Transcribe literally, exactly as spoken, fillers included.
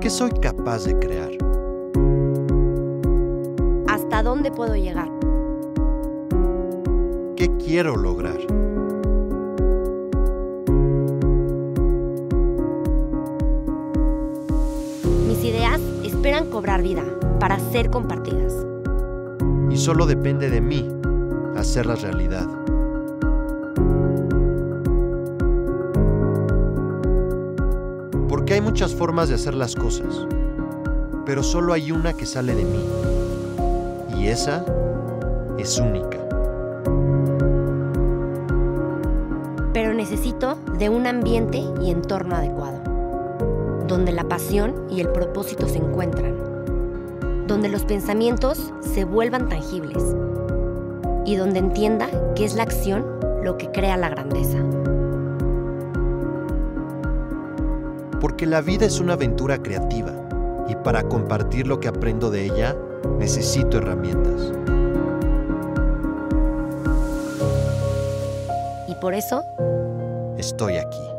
¿Qué soy capaz de crear? ¿Hasta dónde puedo llegar? ¿Qué quiero lograr? Mis ideas esperan cobrar vida para ser compartidas. Y solo depende de mí hacerlas realidad. Porque hay muchas formas de hacer las cosas, pero solo hay una que sale de mí. Y esa es única. Pero necesito de un ambiente y entorno adecuado, donde la pasión y el propósito se encuentran, donde los pensamientos se vuelvan tangibles y donde entienda que es la acción lo que crea la grandeza. Porque la vida es una aventura creativa y para compartir lo que aprendo de ella, necesito herramientas. Y por eso Estoy aquí.